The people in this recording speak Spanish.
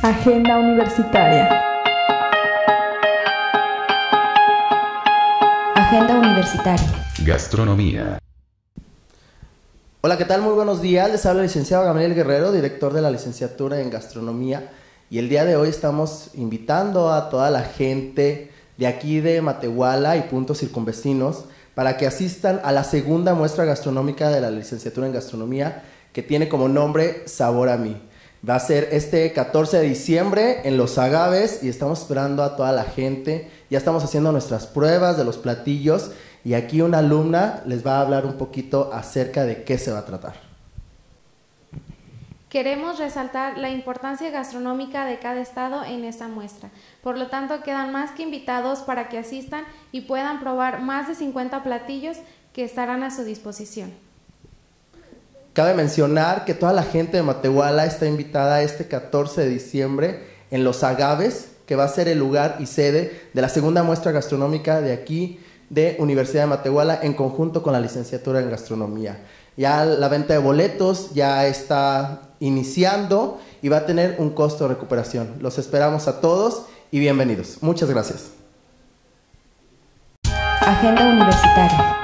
Agenda universitaria. Agenda universitaria. Gastronomía. Hola, ¿qué tal? Muy buenos días. Les habla el licenciado Gabriel Guerrero, director de la licenciatura en Gastronomía. Y el día de hoy estamos invitando a toda la gente de aquí de Matehuala y puntos circunvecinos para que asistan a la segunda muestra gastronómica de la licenciatura en Gastronomía, que tiene como nombre Sabor a Mí. Va a ser este 14 de diciembre en Los Agaves y estamos esperando a toda la gente. Ya estamos haciendo nuestras pruebas de los platillos y aquí una alumna les va a hablar un poquito acerca de qué se va a tratar. Queremos resaltar la importancia gastronómica de cada estado en esta muestra. Por lo tanto, quedan más que invitados para que asistan y puedan probar más de 50 platillos que estarán a su disposición. Cabe mencionar que toda la gente de Matehuala está invitada este 14 de diciembre en Los Agaves, que va a ser el lugar y sede de la segunda muestra gastronómica de aquí de Universidad de Matehuala en conjunto con la licenciatura en Gastronomía. Ya la venta de boletos ya está iniciando y va a tener un costo de recuperación. Los esperamos a todos y bienvenidos. Muchas gracias. Agenda universitaria.